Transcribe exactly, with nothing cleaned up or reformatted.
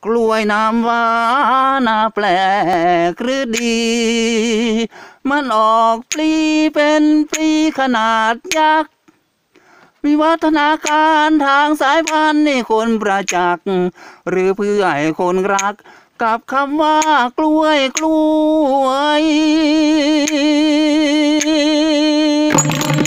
กล้วยน้ำว้านาแปลกหรือดีมันออกปลีเป็นปลีขนาดยักษ์วิวัฒนาการทางสายพันธุ์นี่คนประจักษ์หรือเพื่อให้คนรักกับคำว่ากล้วยกล้วย